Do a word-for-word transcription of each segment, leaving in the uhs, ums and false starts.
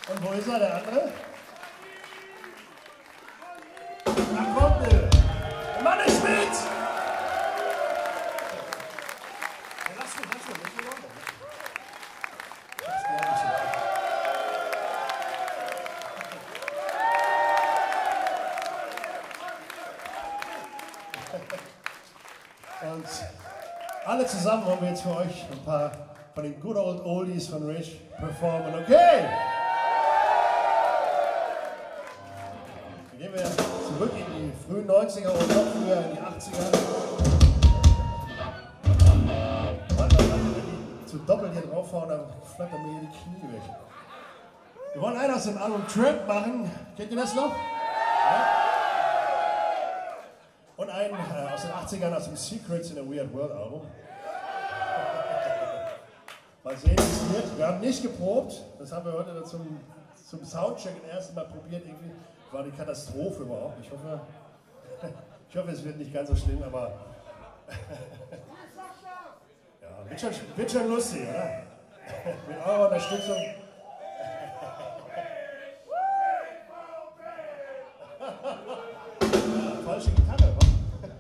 Und wo ist er, der andere? Da kommt er. Der Mann ist mit! Ja, lass mich, lass mich, lass mich runter. Das glaube ich nicht. Und alle zusammen wollen wir jetzt für euch ein paar von den Good Old Oldies von Rage performen, okay? Dann gehen wir zurück in die frühen neunziger und noch früher in die achtziger. Mann, wenn die zu doppelt hier draufhauen, dann flattern mir hier die Knie weg. Wir wollen einen aus dem Album Tramp machen. Kennt ihr das noch? Ja? Und einen äh, aus den achtzigern aus dem Secrets in a Weird World Album. Mal sehen, wie es wird. Wir haben nicht geprobt. Das haben wir heute zum, zum Soundcheck das erste Mal probiert. Irgendwie war die Katastrophe überhaupt. Ich hoffe, ich hoffe, es wird nicht ganz so schlimm, aber ja, wird schon, wird schon lustig, oder? Mit eurer Unterstützung. Falsche Gitarre, wa?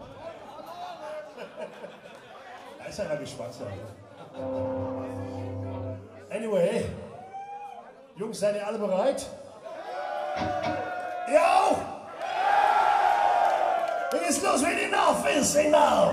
Da ist ja gespannt. Anyway, Jungs, seid ihr alle bereit? Ihr auch? Wie geht's los mit den Office? Sing now!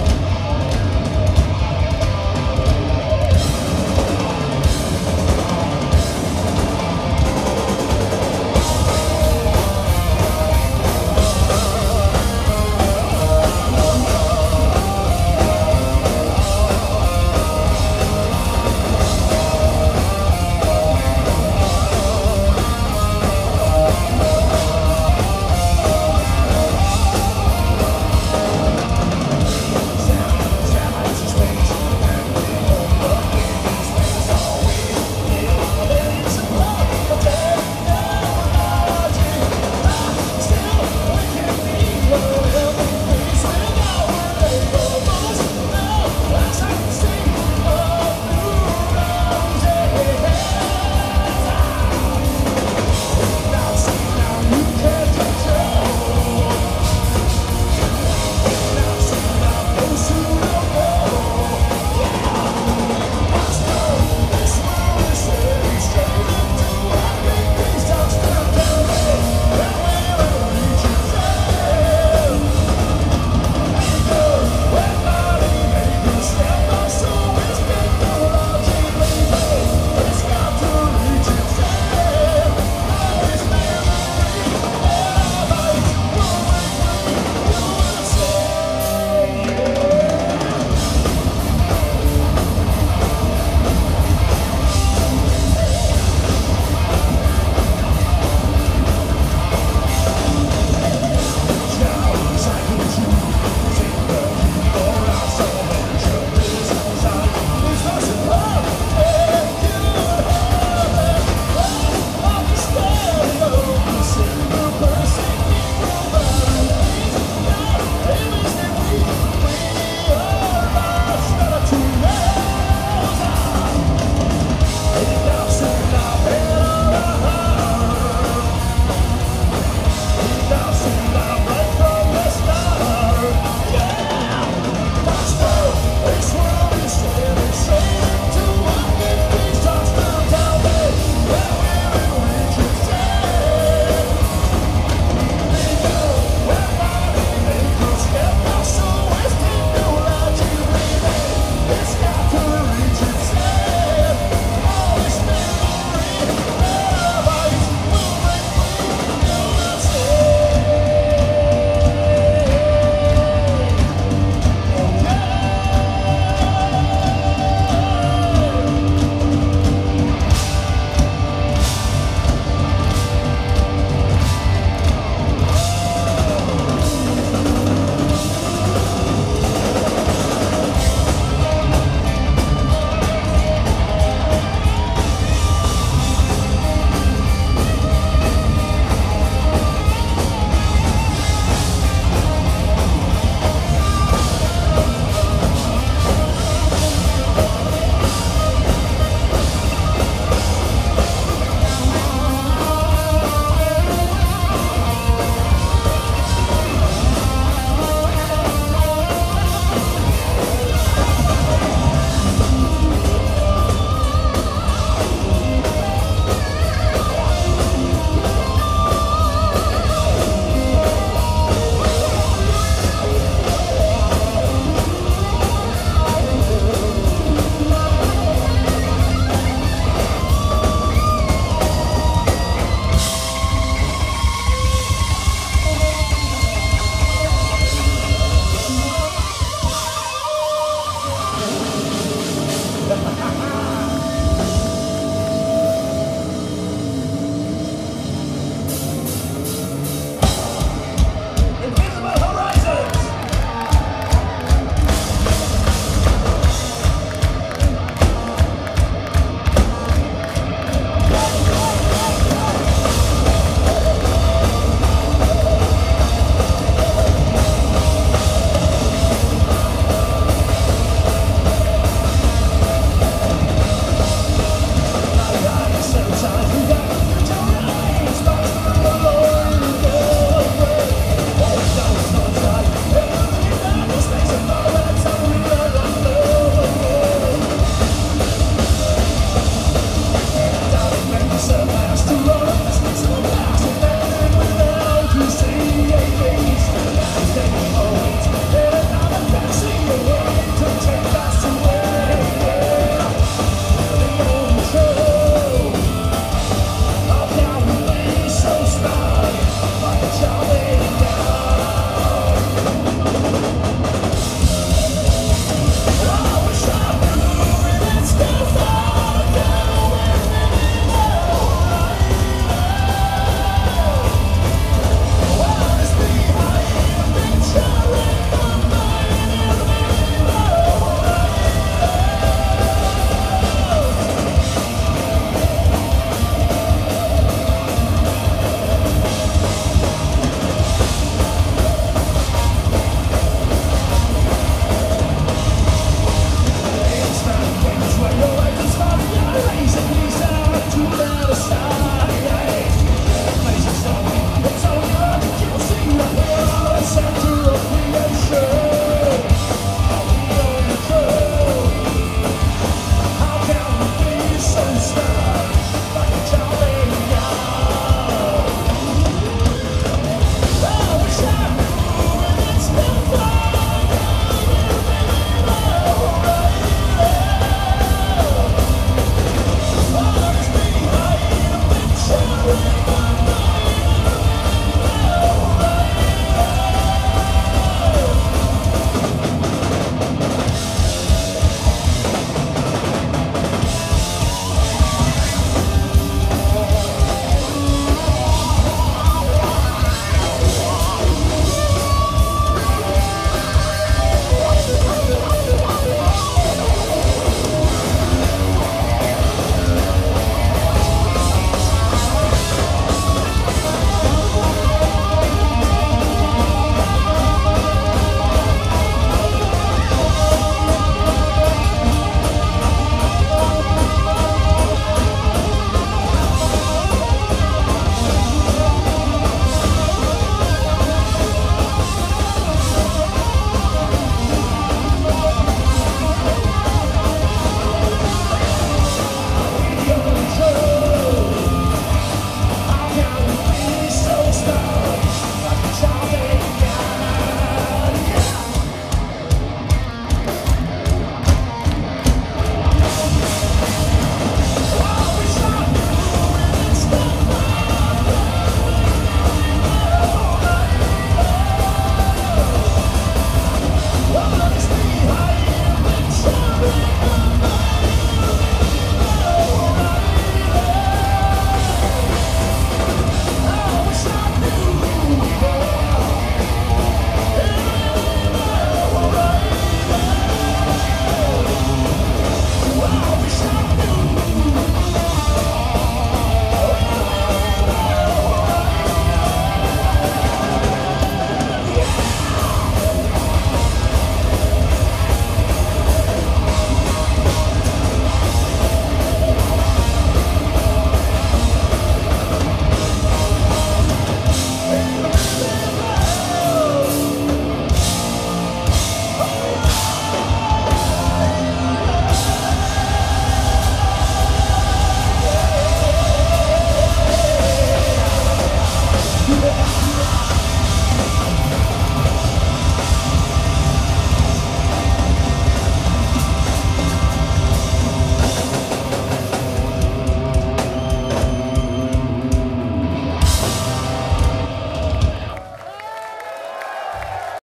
We'll be right back.